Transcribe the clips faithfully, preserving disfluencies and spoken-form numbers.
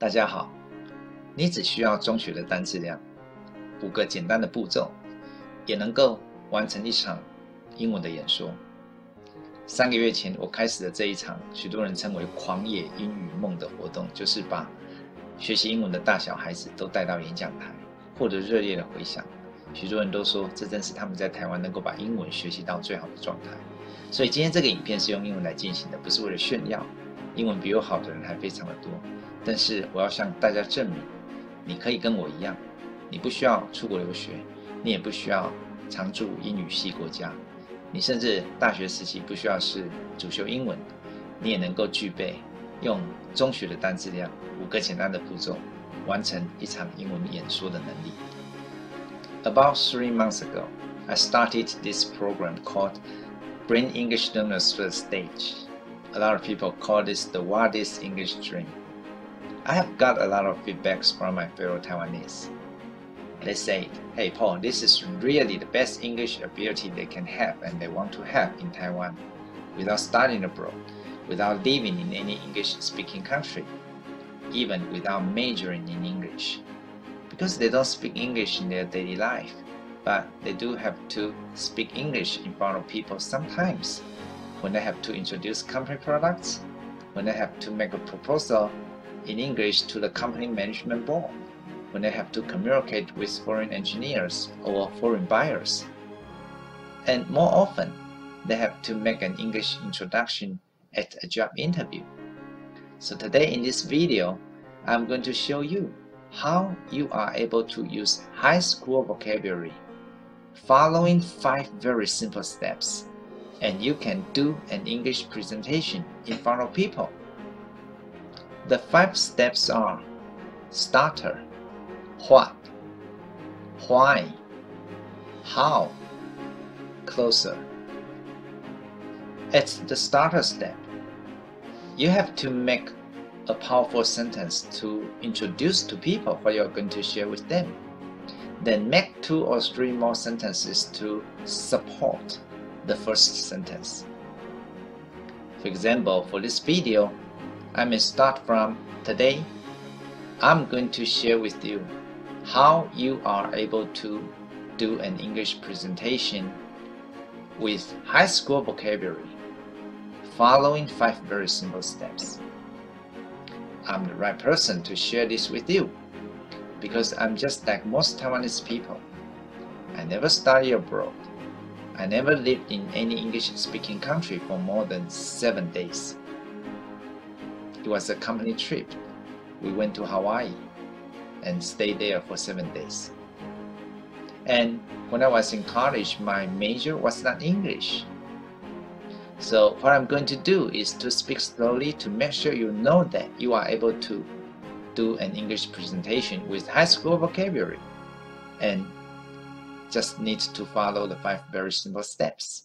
大家好，你只需要中学的单词量，五个简单的步骤，也能够完成一场英文的演说。三个月前，我开始了这一场许多人称为“狂野英语梦”的活动，就是把学习英文的大小孩子都带到演讲台，获得热烈的回响。许多人都说，这正是他们在台湾能够把英文学习到最好的状态。所以今天这个影片是用英文来进行的，不是为了炫耀。英文比我好的人还非常的多，但是我要向大家证明，你可以跟我一样，你不需要出国留学，你也不需要常驻英语系国家，你甚至大学时期不需要是主修英文，你也能够具备用中学的单字量五个简单的步骤，完成一场英文演说的能力。About three months ago, I started this program called Bring English Learners to the Stage. A lot of people call this the wildest English dream. I have got a lot of feedbacks from my fellow Taiwanese. They say, hey Paul, this is really the best English ability they can have and they want to have in Taiwan, without studying abroad, without living in any English-speaking country, even without majoring in English. Because they don't speak English in their daily life, but they do have to speak English in front of people sometimes, when they have to introduce company products, when they have to make a proposal in English to the company management board, when they have to communicate with foreign engineers or foreign buyers. And more often, they have to make an English introduction at a job interview. So today in this video, I'm going to show you how you are able to use high school vocabulary, following five very simple steps, and you can do an English presentation in front of people. The five steps are: starter, what, why, how, closer. At the starter step, you have to make a powerful sentence to introduce to people what you're going to share with them. Then make two or three more sentences to support the first sentence. For example, for this video, I may start from today. I'm going to share with you how you are able to do an English presentation with high school vocabulary, following five very simple steps. I'm the right person to share this with you because I'm just like most Taiwanese people. I never studied abroad. I never lived in any English-speaking country for more than seven days. It was a company trip. We went to Hawaii and stayed there for seven days. And when I was in college, my major was not English. So what I'm going to do is to speak slowly to make sure you know that you are able to do an English presentation with high school vocabulary, and just need to follow the five very simple steps.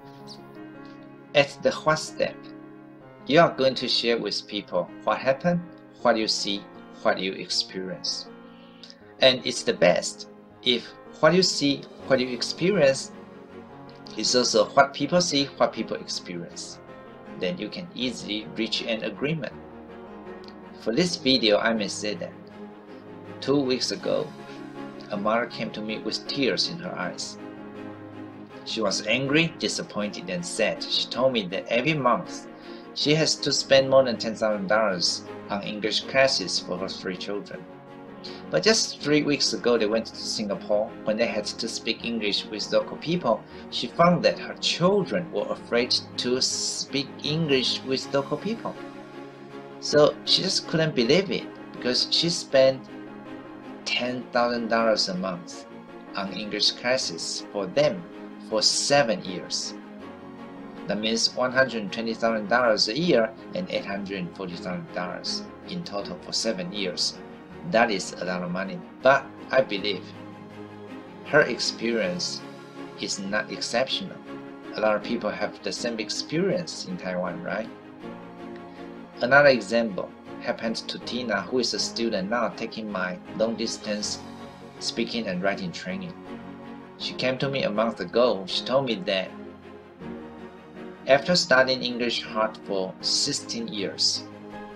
At the what step, you are going to share with people what happened, what you see, what you experience. And it's the best if what you see, what you experience is also what people see, what people experience. Then you can easily reach an agreement. For this video, I may say that two weeks ago, a mother came to me with tears in her eyes. She was angry, disappointed, and sad. She told me that every month she has to spend more than ten thousand dollars on English classes for her three children. But just three weeks ago, they went to Singapore. When they had to speak English with local people, she found that her children were afraid to speak English with local people. So she just couldn't believe it because she spent ten thousand dollars a month on English classes for them for seven years. That means one hundred twenty thousand dollars a year and eight hundred forty thousand dollars in total for seven years. That is a lot of money, but I believe her experience is not exceptional. A lot of people have the same experience in Taiwan, right? Another example happened to Tina, who is a student now taking my long-distance speaking and writing training. She came to me a month ago. She told me that after studying English hard for sixteen years,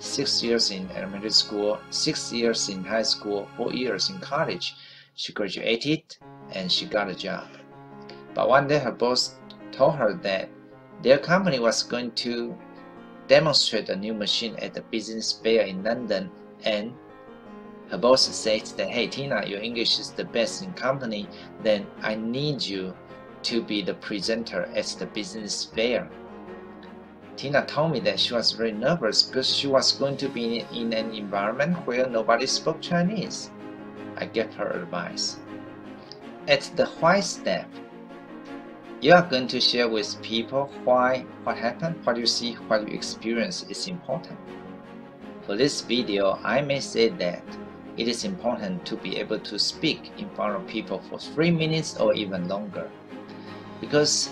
six years in elementary school, six years in high school, four years in college. She graduated and she got a job. But one day her boss told her that their company was going to demonstrate a new machine at the business fair in London, and her boss said that, hey Tina, your English is the best in company, then I need you to be the presenter at the business fair. Tina told me that she was very nervous because she was going to be in an environment where nobody spoke Chinese. I gave her advice. At the why step, you are going to share with people why what happened, what you see, what you experience is important. For this video, I may say that it is important to be able to speak in front of people for three minutes or even longer, because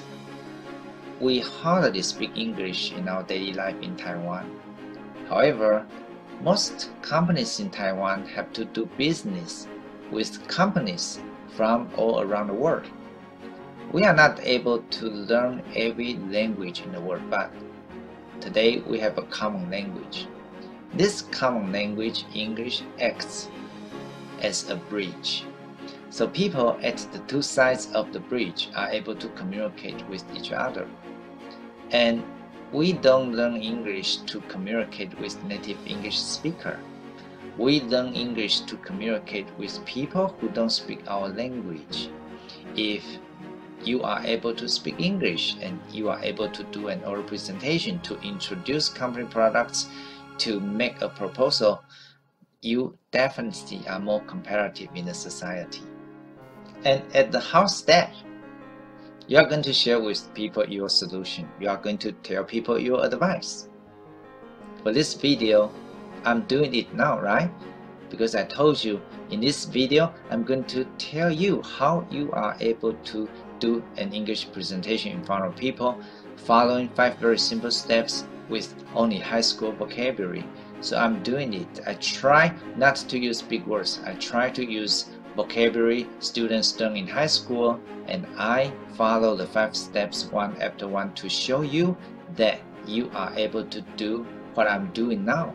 we hardly speak English in our daily life in Taiwan. However, most companies in Taiwan have to do business with companies from all around the world. We are not able to learn every language in the world, but today we have a common language. This common language, English, acts as a bridge. So people at the two sides of the bridge are able to communicate with each other. And we don't learn English to communicate with native English speakers. We learn English to communicate with people who don't speak our language. If you are able to speak English and you are able to do an oral presentation to introduce company products, to make a proposal, you definitely are more competitive in the society. And at the how step, you are going to share with people your solution. You are going to tell people your advice. For this video, I'm doing it now, right? Because I told you in this video, I'm going to tell you how you are able to do an English presentation in front of people, following five very simple steps with only high school vocabulary. So I'm doing it. I try not to use big words. I try to use vocabulary students learn in high school, and I follow the five steps one after one to show you that you are able to do what I'm doing now.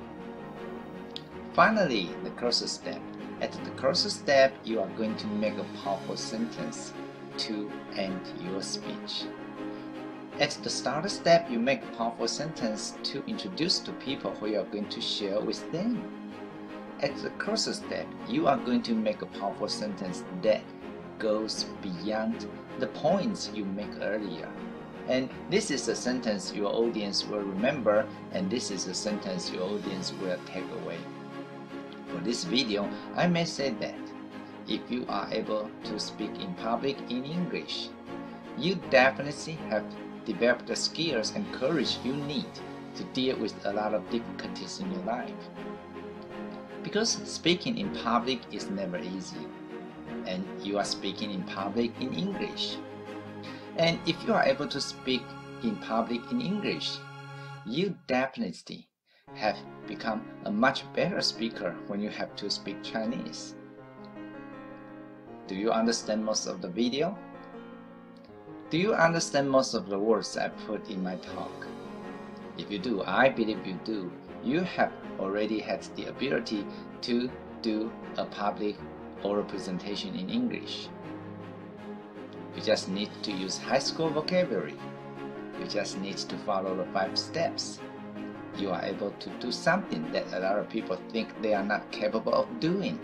Finally, the cursor step. At the cursor step, you are going to make a powerful sentence to end your speech. At the starter step, you make a powerful sentence to introduce to people who you are going to share with them. At the cursor step, you are going to make a powerful sentence that goes beyond the points you make earlier. And this is a sentence your audience will remember, and this is a sentence your audience will take away. For this video, I may say that if you are able to speak in public in English, you definitely have developed the skills and courage you need to deal with a lot of difficulties in your life. Because speaking in public is never easy, and you are speaking in public in English. And if you are able to speak in public in English, you definitely have become a much better speaker when you have to speak Chinese. Do you understand most of the video? Do you understand most of the words I put in my talk? If you do, I believe you do, you have already had the ability to do a public oral presentation in English. You just need to use high school vocabulary. You just need to follow the five steps. You are able to do something that a lot of people think they are not capable of doing.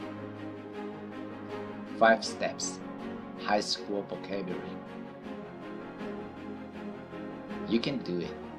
Five steps, high school vocabulary. You can do it.